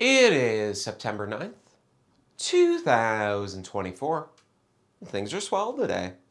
It is September 9th, 2024. Things are swell today.